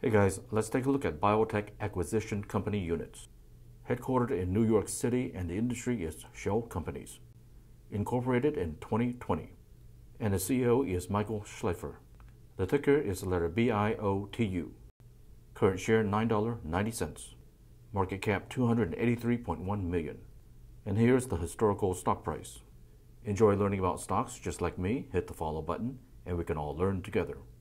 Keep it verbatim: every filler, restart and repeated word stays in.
Hey guys, let's take a look at Biotech Acquisition Company units. Headquartered in New York City, and the industry is shell companies. Incorporated in twenty twenty. And the C E O is Michael Schleifer. The ticker is the letter B I O T U. Current share nine dollars and ninety cents. Market cap two hundred eighty-three point one million dollars. And here's the historical stock price. Enjoy learning about stocks just like me? Hit the follow button and we can all learn together.